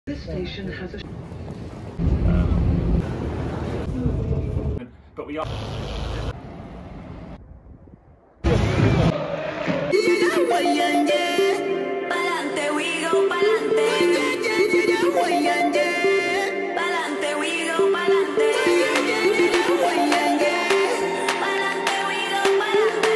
This station has a... But we are... Pa'lante we go, pa'lante. Pa'lante we go, pa'lante. Pa'lante we go, pa'lante.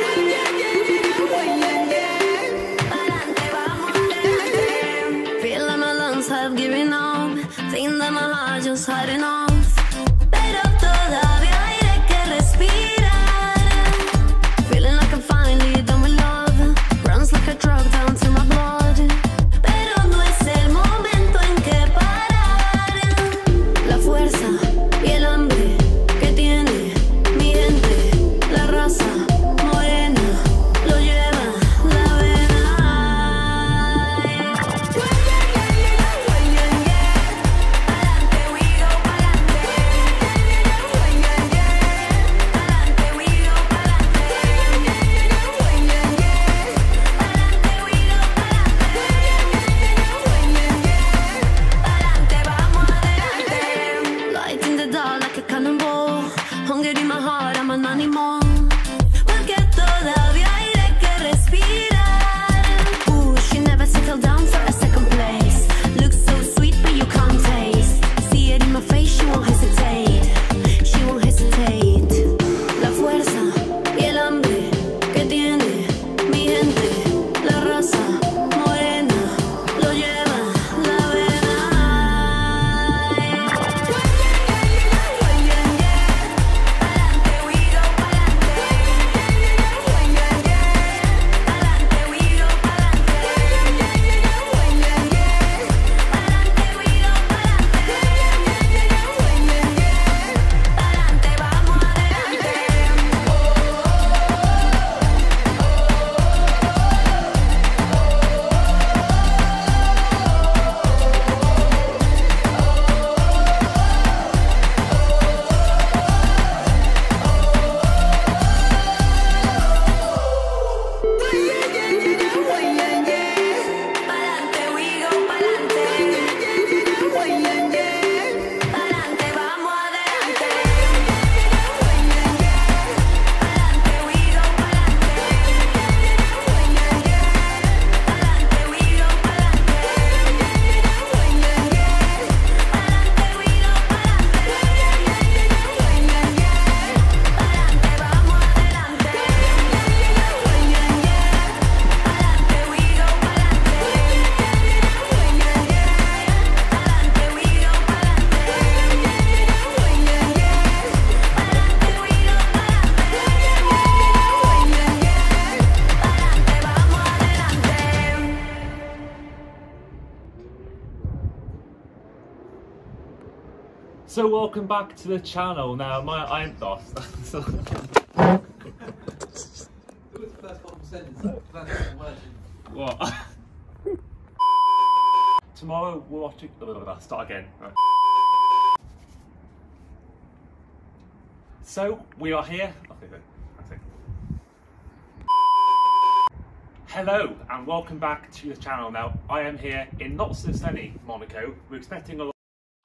Pa'lante, vamos adelante. Feel like my lungs have given up. Think that my heart just had enough. Pero todavía hay que respirar. Feeling like I'm finally done with love. Runs like a drug down to my blood. Pero no es el momento en que parar. La fuerza y el hambre que tiene mi gente. La raza morena lo lleva la vena. Pa'lante we go, pa'lante. Pa'lante we go, pa'lante. Pa'lante, vamos adelante. Light in the dark like a cannonball. Hunger in my heart, I'm an animal. Porque todavía hay que respirar. She never settled down for a second place. Looks so sweet, but you can't taste. See it in my face, she won't hesitate. She won't hesitate. La fuerza y el hambre que tiene mi gente. La raza morena lo lleva la vena. Pa'lante we go, pa'lante. Pa'lante we go, pa'lante. Pa'lante we go, pa'lante. Pa'lante, vamos adelante. Pa'lante we go, pa'lante. Pa'lante, vamos adelante. Pa'lante we go, pa'lante. Pa'lante we go, pa'lante. Pa'lante we go, pa'lante. Pa'lante, vamos adelante. Pa'lante we go, pa'lante. Pa'lante we go, So welcome back to the channel. Now I'm lost. So- It was the first 1%. What? Tomorrow we're watching. Start again. Right. So we are here. Okay, good. That's it. Hello and welcome back to the channel. Now I am here in not so sunny Monaco. We're expecting a lot.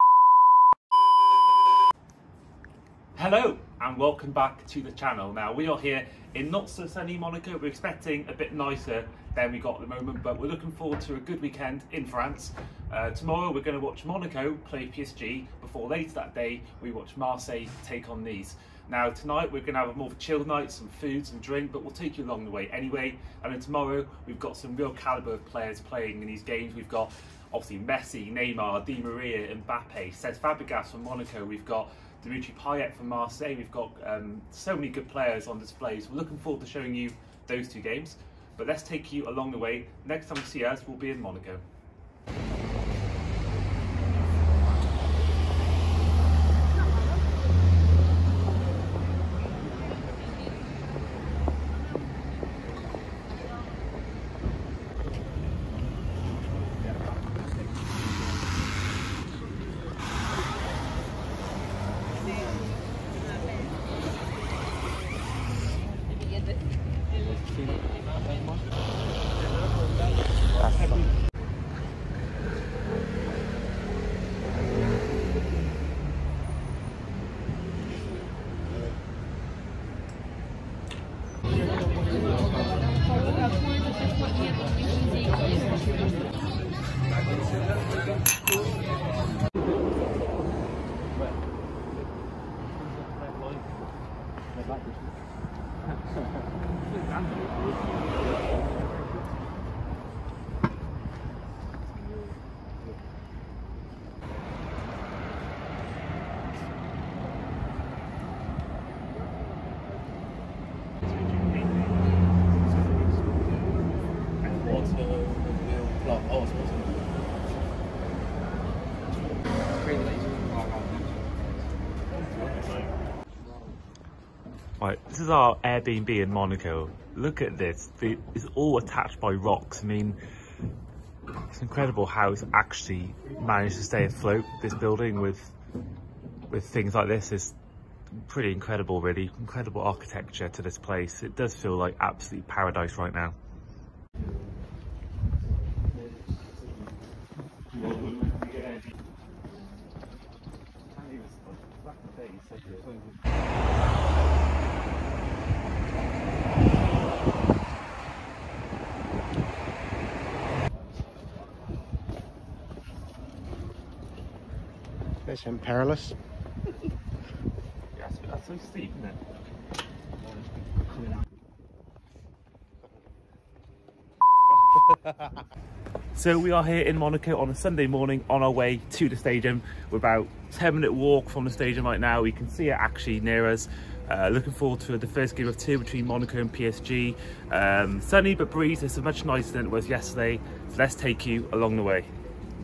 Hello and welcome back to the channel. Now we are here in not so sunny Monaco. We're expecting a bit nicer than we got at the moment, but we're looking forward to a good weekend in France. Tomorrow we're going to watch Monaco play PSG before later that day we watch Marseille take on Nice. Now tonight we're going to have a more of a chill night, some food, some drink, but we'll take you along the way anyway. And then tomorrow we've got some real calibre of players playing in these games. We've got obviously Messi, Neymar, Di Maria, Mbappe, Cesc Fabregas from Monaco. We've got Dimitri Payet from Marseille. We've got so many good players on display. So we're looking forward to showing you those two games. But let's take you along the way. Next time you see us, we'll be in Monaco. Right, this is our Airbnb in Monaco. Look at this. It's all attached by rocks. I mean, it's incredible how it's actually managed to stay afloat, this building, with things like this. Is pretty incredible, really. Incredible architecture to this place. It does feel like absolute paradise right now. It's perilous. Yes, but that's so steep, isn't it? So we are here in Monaco on a Sunday morning on our way to the stadium. We're about 10-minute walk from the stadium right now. We can see it actually near us. Looking forward to the first game of two between Monaco and PSG. Sunny but breeze. It's much nicer than it was yesterday. So let's take you along the way.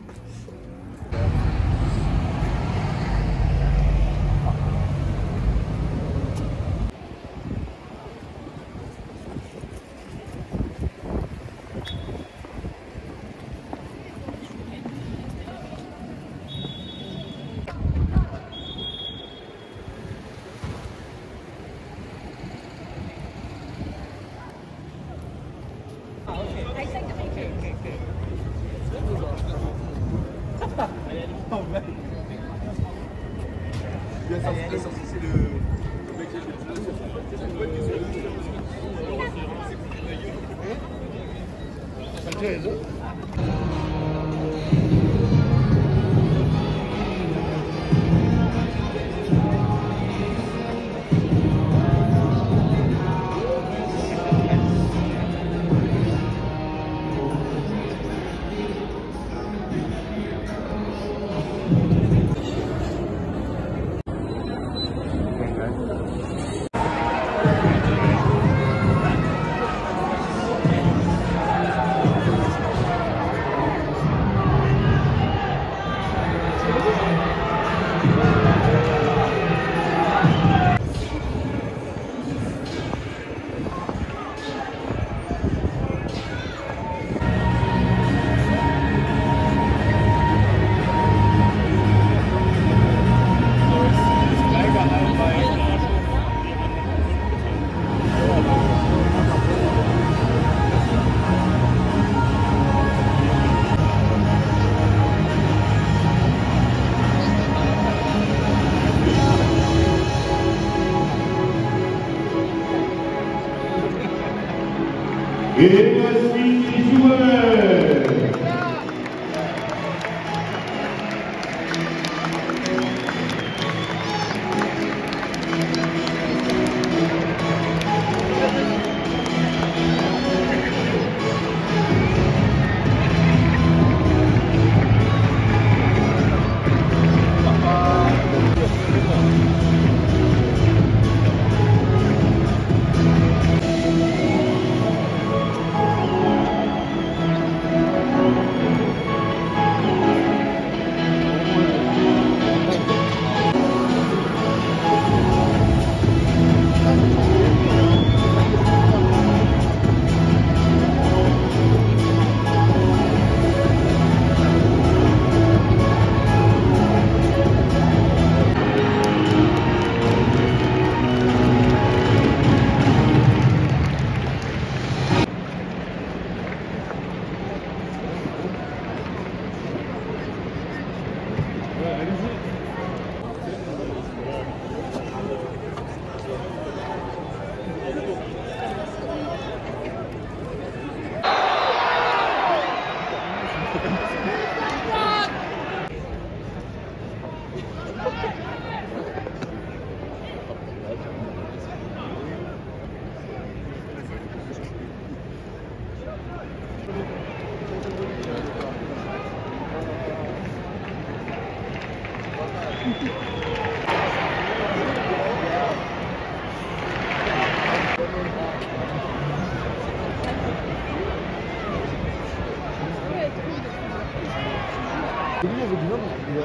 Et voici les joueurs.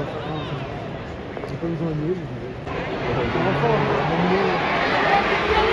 J'ai pas besoin de mieux.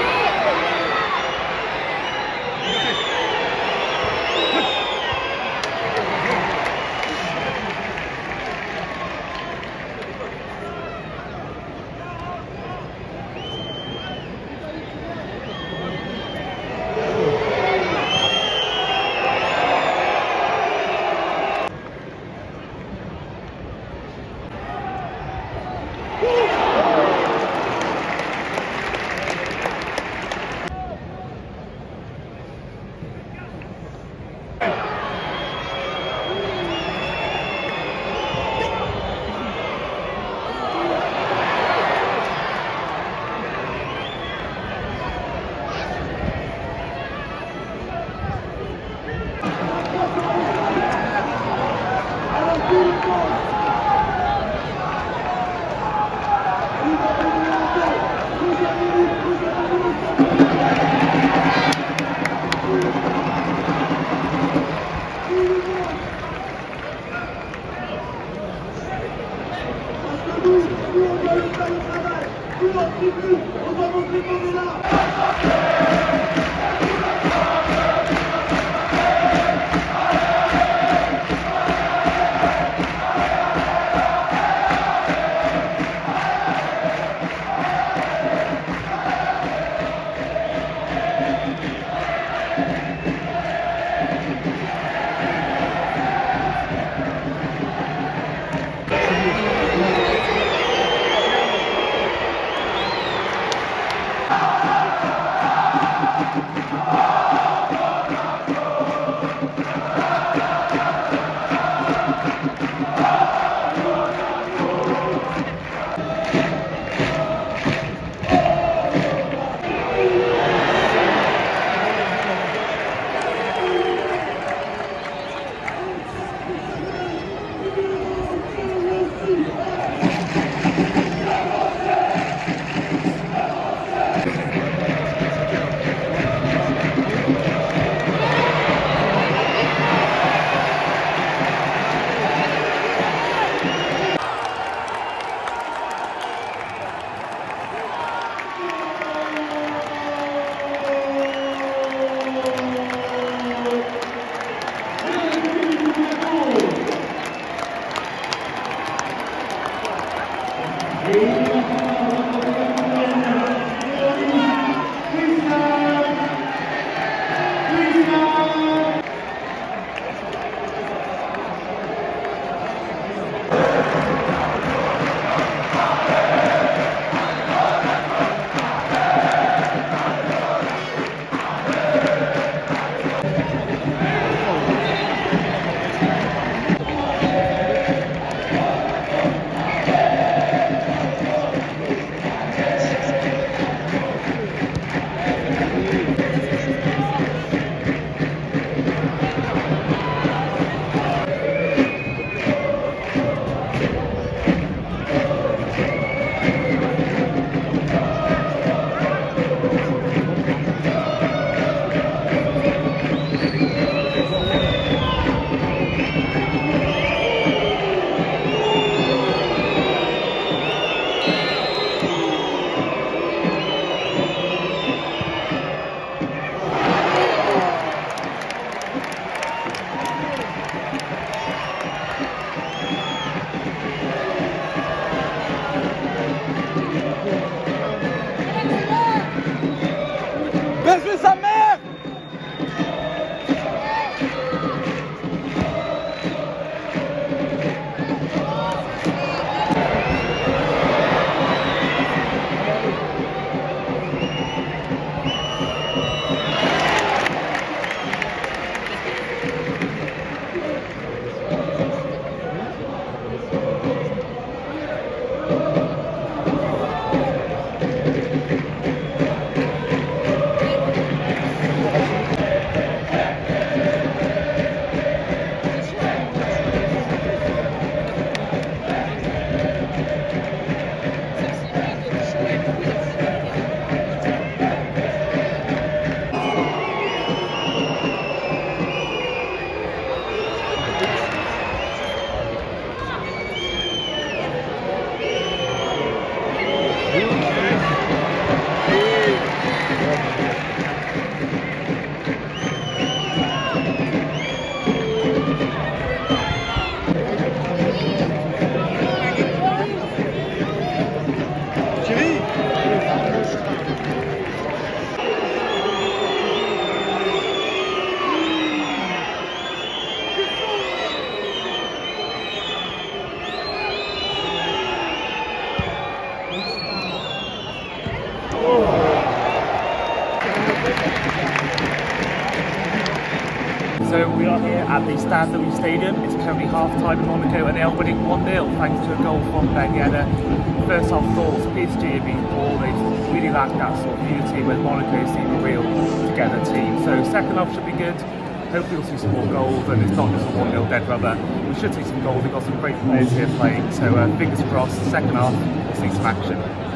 Baisse-lui sa mère! We are here at the Stade Louis Stadium. It's currently half-time in Monaco and they are winning 1-0 thanks to a goal from Ben Yedder. First half thoughts, PSG have been poor. They really lacked that sort of unity where Monaco seem a real together team. So second half should be good. Hopefully we'll see some more goals and it's not just a 1-0 dead rubber. We should see some goals. We've got some great players here playing. So fingers crossed, second half we'll see some action.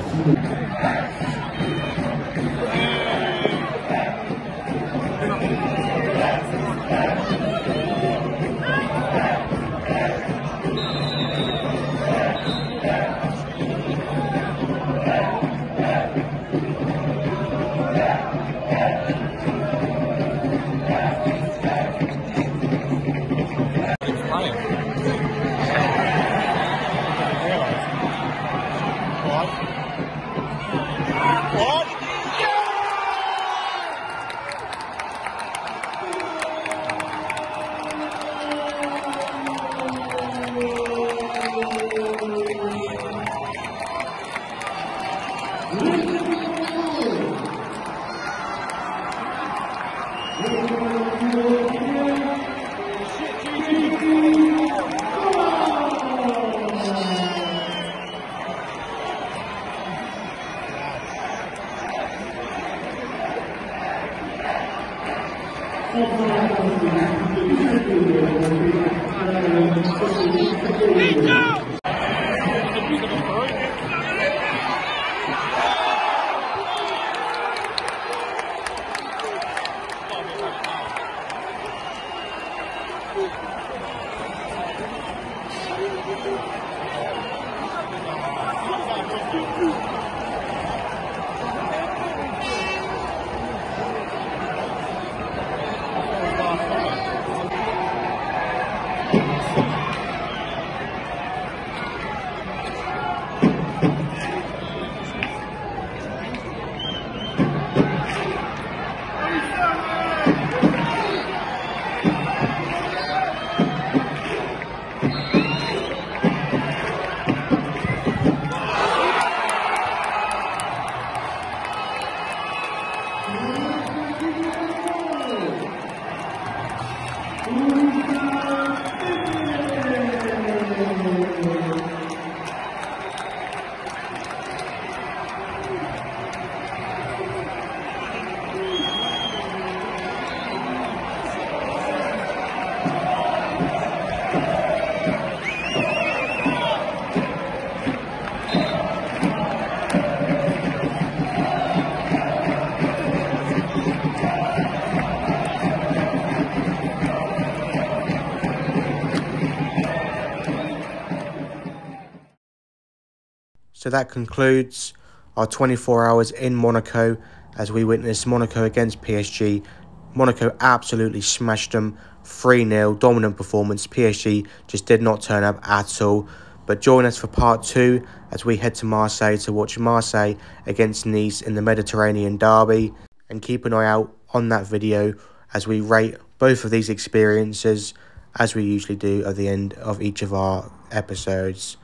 So that concludes our 24 hours in Monaco as we witnessed Monaco against PSG. Monaco absolutely smashed them, 3-0, dominant performance. PSG just did not turn up at all. But join us for part 2 as we head to Marseille to watch Marseille against Nice in the Mediterranean derby. And keep an eye out on that video as we rate both of these experiences as we usually do at the end of each of our episodes.